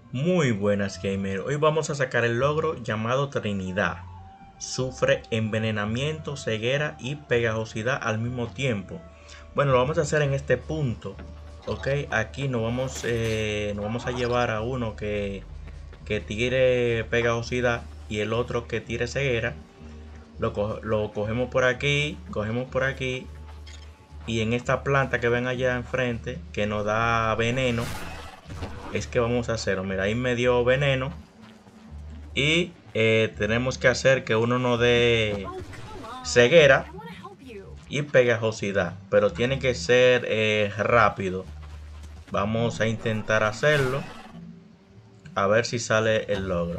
Muy buenas, gamer. Hoy vamos a sacar el logro llamado Trinidad. Sufre envenenamiento, ceguera y pegajosidad al mismo tiempo. Bueno, lo vamos a hacer en este punto. Ok, aquí nos vamos a llevar a uno que tire pegajosidad y el otro que tire ceguera. Lo cogemos por aquí y en esta planta que ven allá enfrente que nos da veneno es que vamos a hacerlo. Mira, ahí me dio veneno y tenemos que hacer que uno nos dé ceguera y pegajosidad, pero tiene que ser rápido. Vamos a intentar hacerlo a ver si sale el logro.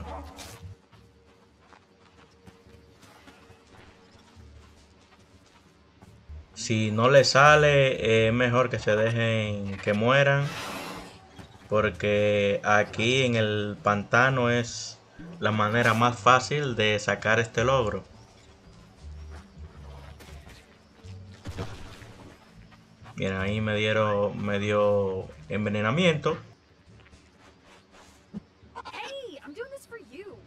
Si no le sale, es mejor que se dejen que mueran, porque aquí en el pantano es la manera más fácil de sacar este logro. Bien, ahí me dio envenenamiento. Hey, I'm doing this for you.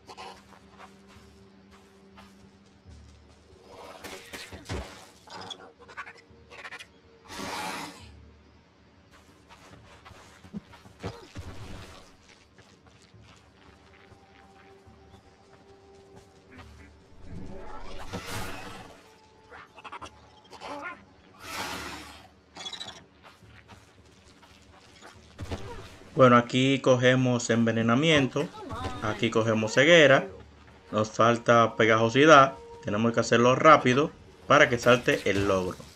Bueno, aquí cogemos envenenamiento, Come on. aquí cogemos ceguera, nos falta pegajosidad, tenemos que hacerlo rápido para que salte el logro.